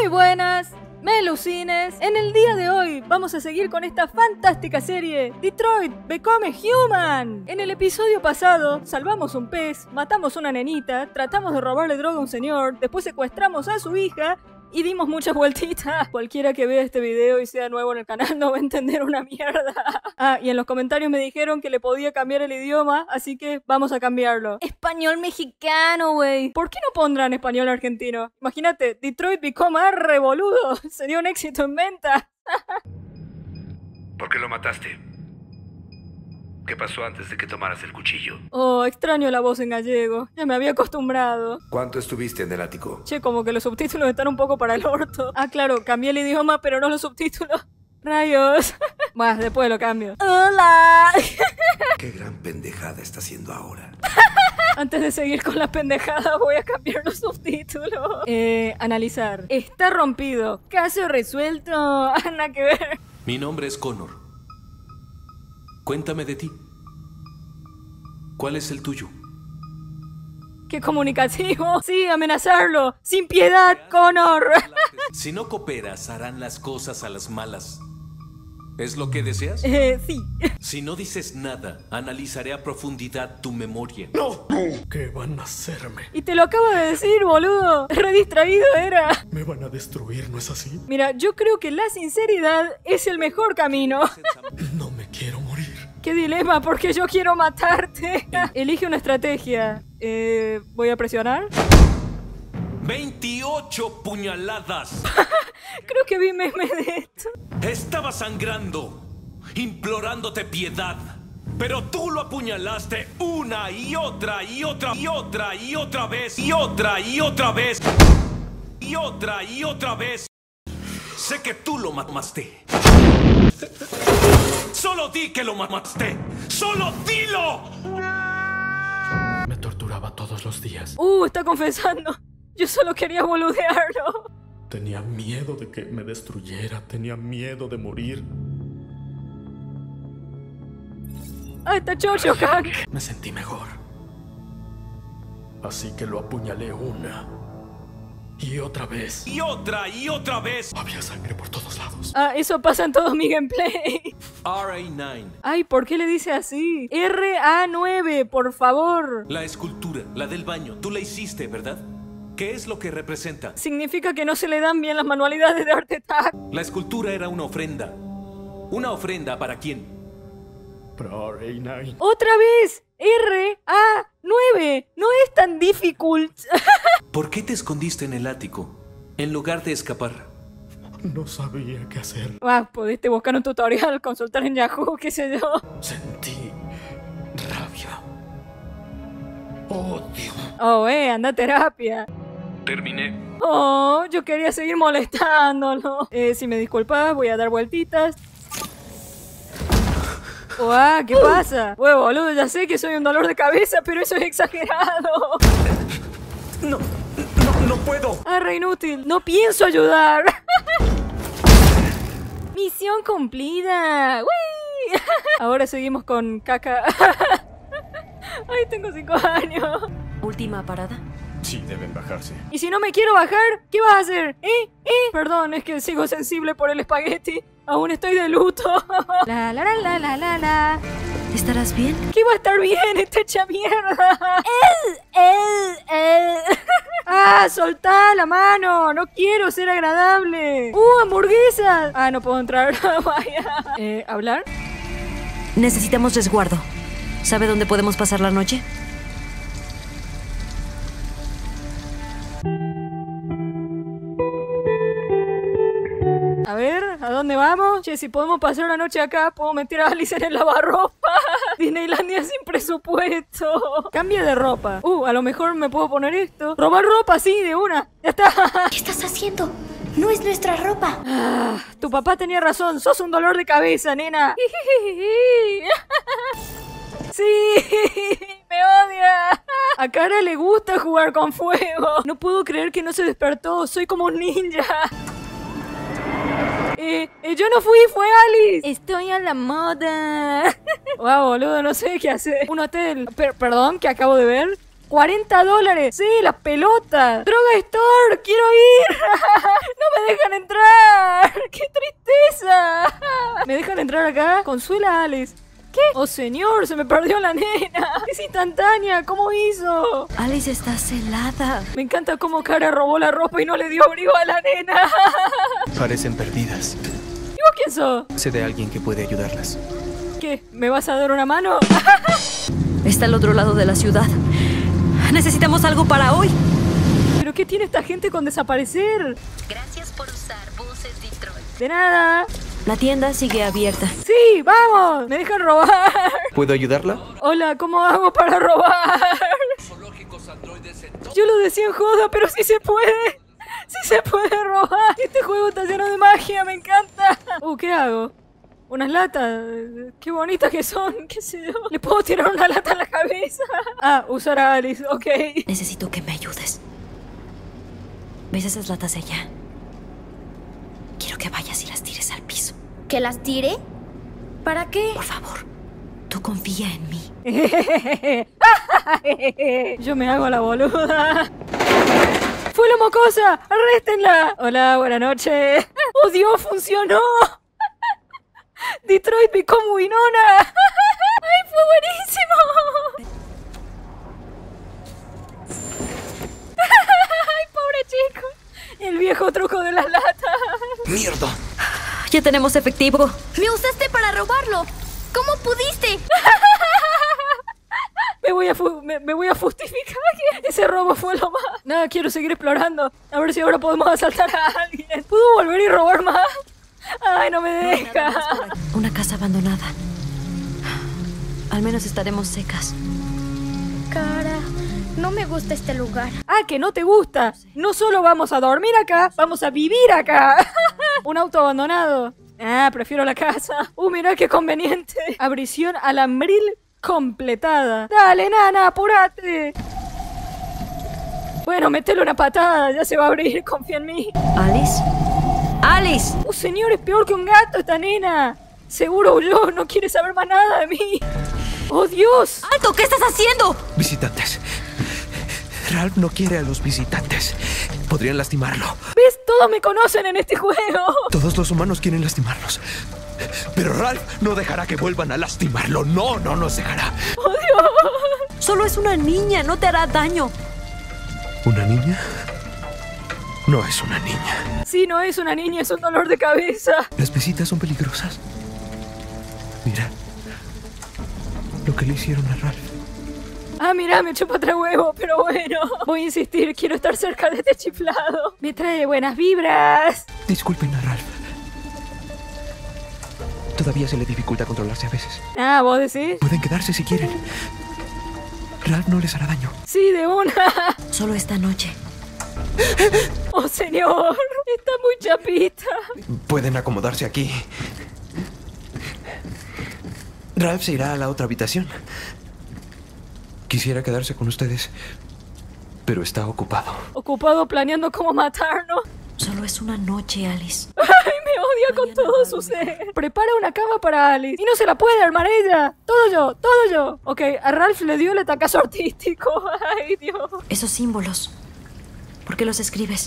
Muy buenas, Melusines. En el día de hoy vamos a seguir con esta fantástica serie Detroit Become Human. En el episodio pasado salvamos un pez, matamos una nenita, tratamos de robarle droga a un señor, después secuestramos a su hija y dimos muchas vueltitas. Cualquiera que vea este video y sea nuevo en el canal no va a entender una mierda. Ah, y en los comentarios me dijeron que le podía cambiar el idioma, así que vamos a cambiarlo. Español mexicano, güey. ¿Por qué no pondrán español argentino? Imagínate, Detroit Become arre, boludo. Sería un éxito en venta. ¿Por qué lo mataste? ¿Qué pasó antes de que tomaras el cuchillo? Oh, extraño la voz en gallego. Ya me había acostumbrado. ¿Cuánto estuviste en el ático? Che, como que los subtítulos están un poco para el orto. Ah, claro, cambié el idioma, pero no los subtítulos. Rayos. Bueno, después lo cambio. ¡Hola! ¿Qué gran pendejada está haciendo ahora? Antes de seguir con la pendejada, voy a cambiar los subtítulos. Analizar. Está rompido. Caso resuelto. Nada que ver. Mi nombre es Connor. Cuéntame de ti. ¿Cuál es el tuyo? ¡Qué comunicativo! Sí, amenazarlo. Sin piedad, Connor. Si no cooperas, harán las cosas a las malas. ¿Es lo que deseas? Sí. Si no dices nada, analizaré a profundidad tu memoria. ¡No! ¿Qué van a hacerme? Y te lo acabo de decir, boludo. Re distraído era. ¿Me van a destruir, no es así? Mira, yo creo que la sinceridad es el mejor camino. No me quiero morir. ¡Qué dilema! Porque yo quiero matarte. Elige una estrategia. ¿Voy a presionar? 28 puñaladas. Creo que vi meme de esto. Estaba sangrando, implorándote piedad. Pero tú lo apuñalaste una y otra y otra y otra y otra vez y otra y otra vez y otra y otra vez. Sé que tú lo mataste. Solo di que lo mataste. ¡Solo dilo! Me torturaba todos los días. Está confesando. Yo solo quería boludearlo. Tenía miedo de que me destruyera. Tenía miedo de morir. Ah, está chocho, Hank. Me sentí mejor. Así que lo apuñalé una y otra vez. Y otra y otra vez. Había sangre por todos lados. Ah, eso pasa en todo mi gameplay. RA9. Ay, ¿por qué le dice así? RA9, por favor. La escultura, la del baño, tú la hiciste, ¿verdad? ¿Qué es lo que representa? Significa que no se le dan bien las manualidades de Art Attack. La escultura era una ofrenda. ¿Una ofrenda para quién? Para RA9. ¡Otra vez! RA9. No es tan difícil. ¿Por qué te escondiste en el ático en lugar de escapar? No sabía qué hacer. Ah, pudiste buscar un tutorial, consultar en Yahoo, qué sé yo. Sentí rabia. Odio. Oh, anda a terapia. Terminé. Oh, yo quería seguir molestándolo. Si me disculpas, voy a dar vueltitas. ¿Qué pasa? Bueno, boludo, ya sé que soy un dolor de cabeza, pero eso es exagerado. No puedo. Re inútil. No pienso ayudar. Misión cumplida. ¡Uy! Ahora seguimos con caca. Ay, tengo 5 años. Última parada. Sí, deben bajarse. ¿Y si no me quiero bajar? ¿Qué vas a hacer? Perdón, es que sigo sensible por el espagueti. Aún estoy de luto. La. ¿Estarás bien? ¿Qué va a estar bien? Está hecha mierda. Soltá la mano. No quiero ser agradable. Hamburguesas. No puedo entrar. Vaya. ¿Hablar? Necesitamos resguardo. ¿Sabe dónde podemos pasar la noche? A ver, ¿a dónde vamos? Che, si podemos pasar una noche acá, puedo meter a Alice en el lavarropa. Disneylandia sin presupuesto. Cambia de ropa. A lo mejor me puedo poner esto. Robar ropa, sí, de una. Ya está. ¿Qué estás haciendo? No es nuestra ropa. Tu papá tenía razón. Sos un dolor de cabeza, nena. Sí, me odia. A Cara le gusta jugar con fuego. No puedo creer que no se despertó. Soy como un ninja. Yo no fui, fue Alice. Estoy a la moda. Wow, boludo, no sé qué hacer. Un hotel. Perdón, que acabo de ver. $40. Sí, las pelotas. Droga Store, quiero ir. No me entrar acá? Consuela a Alice. ¿Qué? Oh señor, se me perdió la nena. Es instantánea, ¿cómo hizo? Alice está celada. Me encanta cómo Kara robó la ropa y no le dio abrigo a la nena. Parecen perdidas. ¿Y vos quién sos? Sé de alguien que puede ayudarlas. ¿Qué? ¿Me vas a dar una mano? Está al otro lado de la ciudad. Necesitamos algo para hoy. ¿Pero qué tiene esta gente con desaparecer? Gracias por usar buses Detroit. De nada. La tienda sigue abierta. Sí, vamos. Me dejan robar. ¿Puedo ayudarla? Hola, ¿cómo hago para robar? Yo lo decía en joda, pero sí se puede. Sí se puede robar. Este juego está lleno de magia, me encanta. ¿Qué hago? ¿Unas latas? Qué bonitas que son, qué sé yo. ¿Le puedo tirar una lata en la cabeza? Ah, usar a Alice, ok. Necesito que me ayudes. ¿Ves esas latas de allá? Quiero que vayas y las tires al piso. ¿Que las tire? ¿Para qué? Por favor, tú confía en mí. Yo me hago la boluda. ¡Fue la mocosa! ¡Arréstenla! Hola, buenas noches. ¡Oh, Dios, funcionó! Detroit Become Winona. ¡Ay, fue buenísimo! ¡Ay, pobre chico! El viejo truco de las latas. ¡Mierda! Ya tenemos efectivo. ¡Me usaste para robarlo! ¿Cómo pudiste? Me voy a justificar que ese robo fue lo más. Nada, quiero seguir explorando. A ver si ahora podemos asaltar a alguien. ¿Puedo volver y robar más? Ay, no me deja. Una casa abandonada. Al menos estaremos secas. Cara, no me gusta este lugar. Ah, que no te gusta. No solo vamos a dormir acá, vamos a vivir acá. Un auto abandonado. Ah, prefiero la casa. Mirá qué conveniente. Abrición alambril completada. Dale, nana, apúrate. Bueno, métele una patada, ya se va a abrir, confía en mí. ¿Alice? ¡Alice! Oh, señor, es peor que un gato esta nena. Seguro huyó, no quiere saber más nada de mí. ¡Oh, Dios! ¡Alto! ¿Qué estás haciendo? Visitantes. Ralph no quiere a los visitantes. Podrían lastimarlo. ¿Ves? Todos me conocen en este juego. Todos los humanos quieren lastimarlos. Pero Ralph no dejará que vuelvan a lastimarlo. No nos dejará. ¡Oh, Dios! Solo es una niña, no te hará daño. ¿Una niña? No es una niña. Sí, no es una niña, es un dolor de cabeza. Las visitas son peligrosas. Mira lo que le hicieron a Ralph. Ah, mira, me chupa tres huevos, pero bueno. Voy a insistir, quiero estar cerca de este chiflado. Me trae buenas vibras. Disculpen a Ralph. Todavía se le dificulta controlarse a veces. Ah, ¿vos decís? Pueden quedarse si quieren. Ralph no les hará daño. Sí, de una. Solo esta noche. Oh, señor, está muy chapita. Pueden acomodarse aquí. Ralph se irá a la otra habitación. Quisiera quedarse con ustedes, pero está ocupado. Ocupado planeando cómo matarnos. Solo es una noche, Alice. Ay, me odia con todo su ser. Prepara una cama para Alice. Y no se la puede armar ella. Todo yo. Ok, a Ralph le dio el atacazo artístico. Ay, Dios. Esos símbolos. ¿Por qué los escribes?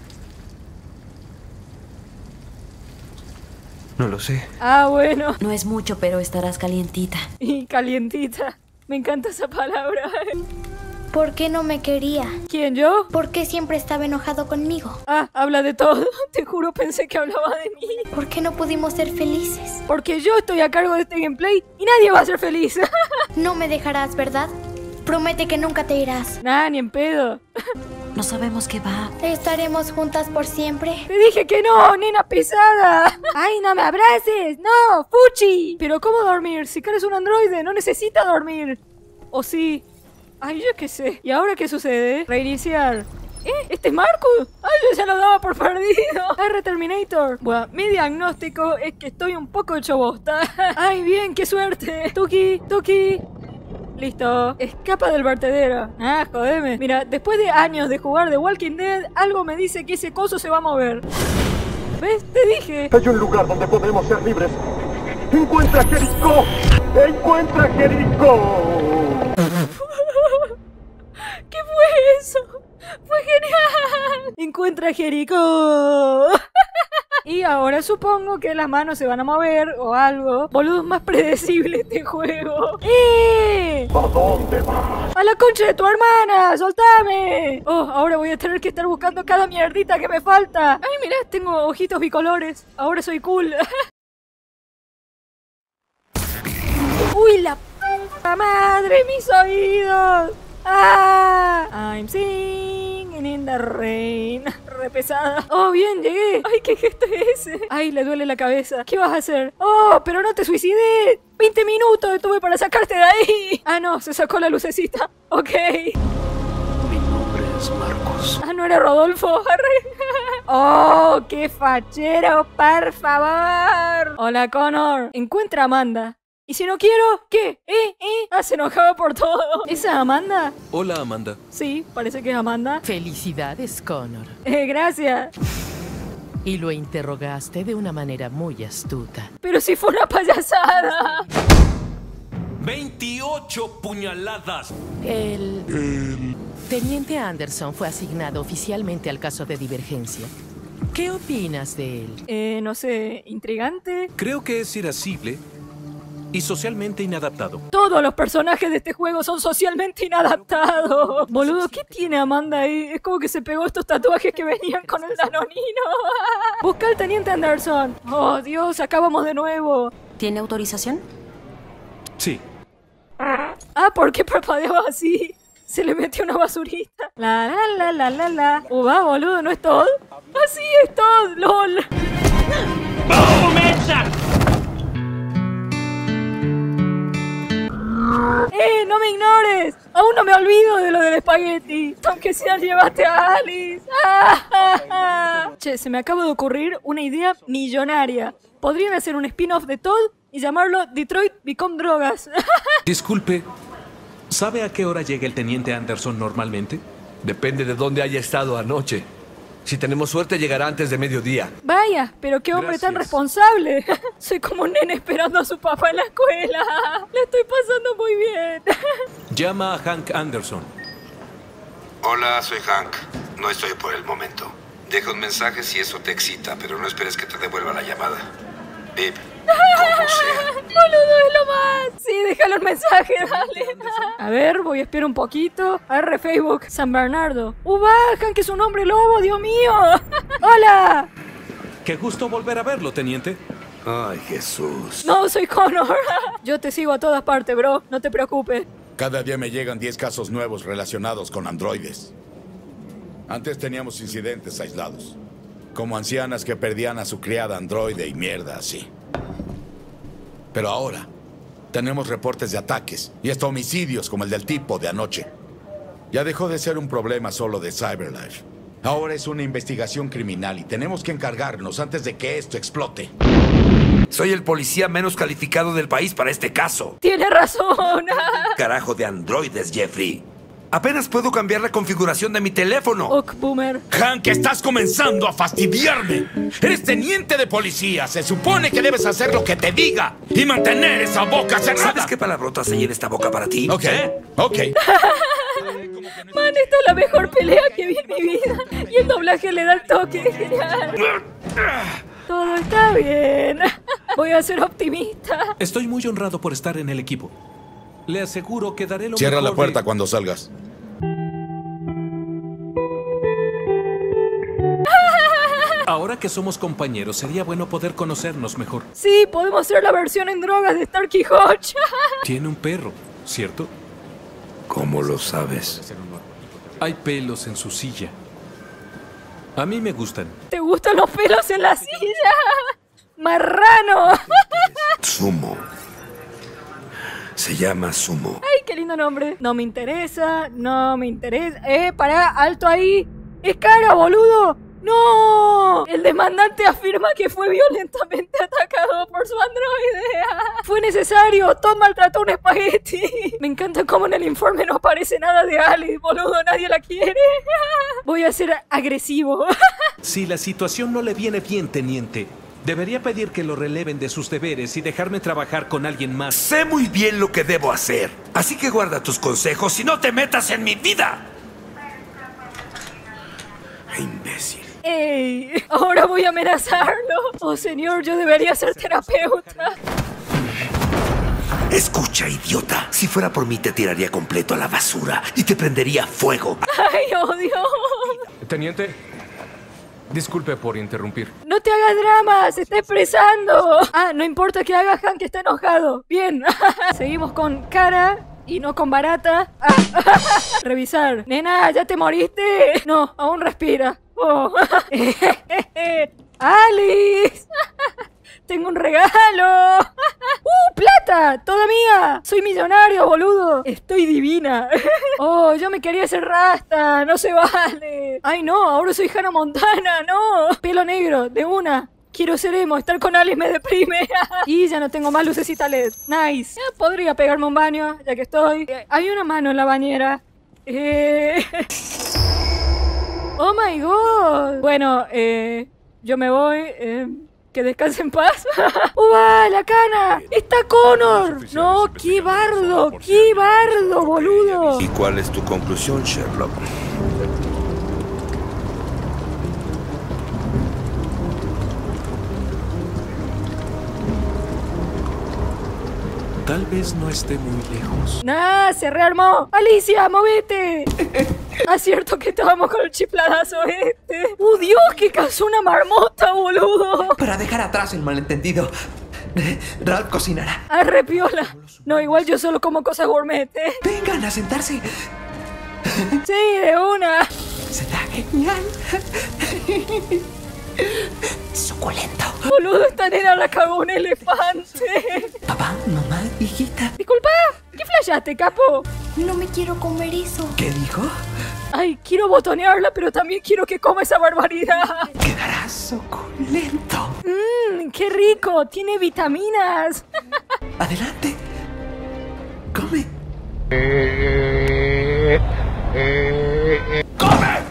No lo sé. Ah, bueno. No es mucho, pero estarás calientita. Y calientita. Me encanta esa palabra. ¿Por qué no me quería? ¿Quién, yo? ¿Por qué siempre estaba enojado conmigo? Ah, habla de todo. Te juro, pensé que hablaba de mí. ¿Por qué no pudimos ser felices? Porque yo estoy a cargo de este gameplay y nadie va a ser feliz. No me dejarás, ¿verdad? Promete que nunca te irás. Nah, ni en pedo. No sabemos qué va. ¿Estaremos juntas por siempre? Te dije que no, nena pesada. Ay, no me abraces. No, fuchi. Pero ¿cómo dormir? Si Kara es un androide, no necesita dormir. ¿O sí? Ay, yo qué sé. ¿Y ahora qué sucede? Reiniciar. ¿Este es Marcus? Ay, yo ya lo daba por perdido. Terminator. Bueno, mi diagnóstico es que estoy un poco hecho bosta. Ay, bien, qué suerte. Tuki. Listo. Escapa del vertedero. Ah, jodeme. Mira, después de años de jugar The Walking Dead, algo me dice que ese coso se va a mover. ¿Ves? Te dije. Hay un lugar donde podemos ser libres. ¡Encuentra a Jericho! ¡Encuentra a Jericho! ¿Qué fue eso? ¡Fue genial! ¡Encuentra a Jericho! Y ahora supongo que las manos se van a mover o algo. Boludo, es más predecible este juego. ¿A dónde vas? ¡A la concha de tu hermana! ¡Soltame! Oh, ahora voy a tener que estar buscando cada mierdita que me falta. Ay, mirá, tengo ojitos bicolores. Ahora soy cool. ¡Uy, la puta madre! ¡Mis oídos! ¡Ah! I'm singing in the rain. Re pesada. Oh, bien, llegué. Ay, ¿qué gesto es ese? Ay, le duele la cabeza. ¿Qué vas a hacer? Oh, pero no te suicidé. 20 minutos tuve para sacarte de ahí. Ah, no, se sacó la lucecita. Ok. Mi nombre es Marcos. Ah, no era Rodolfo. Oh, qué fachero, por favor. Hola, Connor. Encuentra a Amanda. ¿Y si no quiero? ¿Qué? Ah, se enojaba por todo. ¿Esa es Amanda? Hola, Amanda. Sí, parece que es Amanda. Felicidades, Connor. Gracias. Y lo interrogaste de una manera muy astuta. Pero si fue una payasada. 28 puñaladas. El teniente Anderson fue asignado oficialmente al caso de Divergencia. ¿Qué opinas de él? No sé, intrigante. Creo que es irascible y socialmente inadaptado. Todos los personajes de este juego son socialmente inadaptados. Boludo, ¿qué tiene Amanda ahí? Es como que se pegó estos tatuajes que venían con el danonino. Busca al teniente Anderson. Oh, Dios, acabamos de nuevo. ¿Tiene autorización? Sí. Ah, ¿por qué parpadeaba así? Se le metió una basurita. La. Va, boludo, ¿no es Todd? Así es Todd, lol. ¡Boom, headshot! ¡No me ignores! Aún no me olvido de lo del espagueti. Aunque sea llevaste a Alice. Che, se me acaba de ocurrir una idea millonaria. Podrían hacer un spin-off de Todd y llamarlo Detroit Become Drogas. Disculpe, ¿sabe a qué hora llega el teniente Anderson normalmente? Depende de dónde haya estado anoche. Si tenemos suerte, llegará antes de mediodía. Vaya, pero qué hombre tan responsable. Soy como un nene esperando a su papá en la escuela. Le estoy pasando muy bien. Llama a Hank Anderson. Hola, soy Hank. No estoy por el momento. Deja un mensaje si eso te excita, pero no esperes que te devuelva la llamada. Babe, como sea. Boludo, es lo más. Sí, déjalo el mensaje, dale. A ver, voy a esperar un poquito. R Facebook, San Bernardo. Bajan, que es un hombre lobo, Dios mío. Hola. Qué gusto volver a verlo, teniente. Ay, Jesús. No, soy Connor. Yo te sigo a todas partes, bro. No te preocupes. Cada día me llegan 10 casos nuevos relacionados con androides. Antes teníamos incidentes aislados, como ancianas que perdían a su criada androide y mierda así. Pero ahora tenemos reportes de ataques y hasta homicidios como el del tipo de anoche. Ya dejó de ser un problema solo de CyberLife. Ahora es una investigación criminal y tenemos que encargarnos antes de que esto explote. Soy el policía menos calificado del país para este caso. Tiene razón. Carajo de androides, Jeffrey. Apenas puedo cambiar la configuración de mi teléfono. Ok, boomer. Hank, estás comenzando a fastidiarme. Eres teniente de policía. Se supone que debes hacer lo que te diga y mantener esa boca cerrada. ¿Sabes qué palabrotas hay en esta boca para ti? Ok, ok. Man, esta es la mejor pelea que vi en mi vida. Y el doblaje le da el toque. Genial. Todo está bien. Voy a ser optimista. Estoy muy honrado por estar en el equipo. Le aseguro que daré lo Cierra mejor la puerta de... cuando salgas. Ahora que somos compañeros, sería bueno poder conocernos mejor. Sí, podemos hacer la versión en drogas de Starkey Hodge. Tiene un perro, ¿cierto? ¿Cómo lo sabes? Hay pelos en su silla. A mí me gustan. ¿Te gustan los pelos en la silla? ¡Marrano! Sumo. Se llama Sumo. ¡Ay, qué lindo nombre! No me interesa, no me interesa. Pará, alto ahí. ¡Es cara, boludo! ¡No! El demandante afirma que fue violentamente atacado por su androide. Fue necesario. Todd maltrató un espagueti. Me encanta cómo en el informe no aparece nada de Alice, boludo. Nadie la quiere. Voy a ser agresivo. Si la situación no le viene bien, teniente, debería pedir que lo releven de sus deberes y dejarme trabajar con alguien más. Sé muy bien lo que debo hacer. Así que guarda tus consejos y no te metas en mi vida. ¡Imbécil! ¡Ey! Ahora voy a amenazarlo. Oh, señor, yo debería ser terapeuta. Escucha, idiota. Si fuera por mí, te tiraría completo a la basura y te prendería fuego. Ay, oh, Dios. Teniente, disculpe por interrumpir. No te hagas drama, se está expresando. Ah, no importa que haga, Hank está enojado. Bien. Seguimos con Kara y no con Barata. Revisar. Nena, ¿ya te moriste? No, aún respira. Oh. Alice. Tengo un regalo. ¡Plata! ¡Toda mía! Soy millonario, boludo. Estoy divina. Oh, yo me quería hacer rasta. No se vale. Ay, no, ahora soy Hannah Montana. No. Pelo negro, de una. Quiero ser emo, estar con Alice me deprime. Y ya no tengo más lucecita LED. Nice. Podría pegarme un baño, ya que estoy. Hay una mano en la bañera. Oh my god. Bueno, yo me voy. Que descanse en paz. ¡Uah, la cana! ¡Está Connor! No, qué bardo, boludo. ¿Y cuál es tu conclusión, Sherlock? Tal vez no esté muy lejos. ¡Nah! ¡Se rearmó! ¡Alicia, movete! Acierto que estábamos con el chifladazo este. ¡Oh, Dios! ¡Que cazó una marmota, boludo! Para dejar atrás el malentendido, Ralph cocinará. ¡Arrepiola! No, igual yo solo como cosas gourmet, ¿eh? Vengan a sentarse. Sí, de una. Será genial. Suculento. Boludo, esta nena la cagó un elefante. Papá, mamá, hijita. Disculpa, ¿qué flashaste, capo? No me quiero comer eso. ¿Qué dijo? Ay, quiero botonearla, pero también quiero que coma esa barbaridad. Quedará suculento. ¡Qué rico! Tiene vitaminas. Adelante. Come. ¡Come!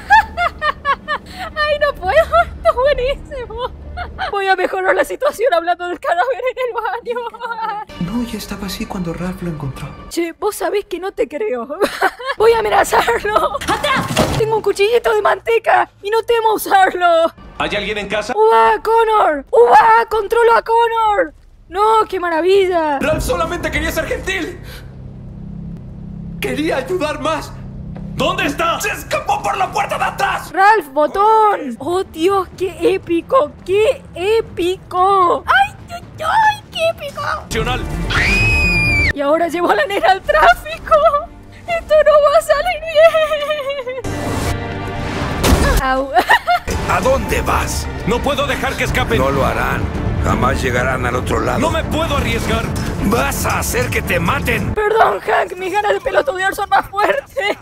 ¡Ay, no puedo! ¡Esto es buenísimo! Voy a mejorar la situación hablando del cadáver en el baño. No, ya estaba así cuando Ralph lo encontró. Che, vos sabés que no te creo. Voy a amenazarlo. ¡Atrás! Tengo un cuchillito de manteca y no temo usarlo. ¿Hay alguien en casa? ¡Uah, Connor! ¡Uah, controlo a Connor! ¡No, qué maravilla! Ralph solamente quería ser gentil. Quería ayudar más. ¿Dónde está? ¡Se escapó por la puerta de atrás! ¡Ralph, botón! ¡Oh, Dios, qué épico! ¡Qué épico! ¡Ay, ay, qué épico! Nacional. Y ahora llevo a la nena al tráfico. ¡Esto no va a salir bien! ¡Au! ¿A dónde vas? No puedo dejar que escapen. No lo harán. Jamás llegarán al otro lado. No me puedo arriesgar. Vas a hacer que te maten. Perdón, Hank, mis ganas de pelotudear son más fuertes.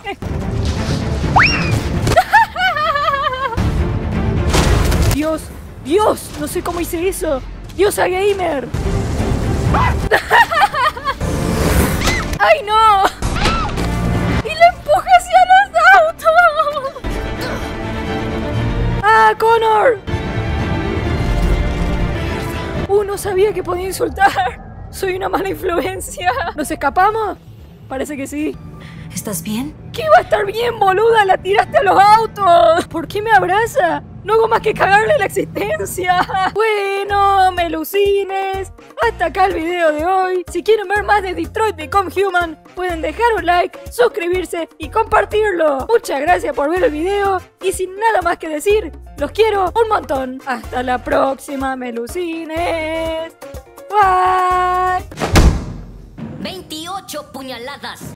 Dios, no sé cómo hice eso. Diosa gamer. ¡Ay, no! ¡Y le empuja hacia los autos! ¡Ah, Connor! No sabía que podía insultar. Soy una mala influencia. ¿Nos escapamos? Parece que sí. ¿Estás bien? ¿Qué va a estar bien, boluda? La tiraste a los autos. ¿Por qué me abraza? No hago más que cagarle la existencia. Bueno, melucines, hasta acá el video de hoy. Si quieren ver más de Detroit Become Human, pueden dejar un like, suscribirse y compartirlo. Muchas gracias por ver el video. Y sin nada más que decir, los quiero un montón. Hasta la próxima, melucines. Bye. 28 puñaladas.